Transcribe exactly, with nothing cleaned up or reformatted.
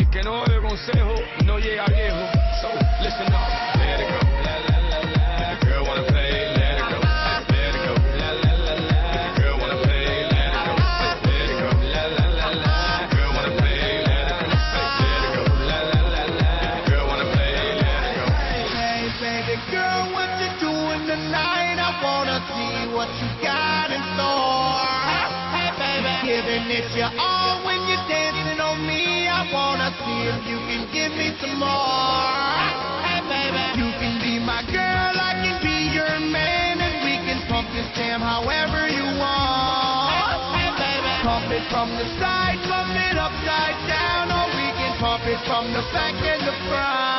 El que no bebe consejo no llega viejo. So, listen up. Let it go. La, la, la, la. The girl wanna play. Let it go. Let it go. La, la, la, la. The girl wanna play. Let it go. Let it go. La, la, la, la. The girl wanna play. Let it go. Let it go. La, la, la, la. The girl wanna play. Let it go. Hey, baby girl, what you doing tonight? I wanna see what you got in store. Hey, baby, giving it your all when you're dancing on me. I wanna see if you can give me some more. Hey, baby, you can be my girl, I can be your man, and we can pump this jam however you want. Hey, baby, pump it from the side, pump it upside down, or we can pump it from the back and the front.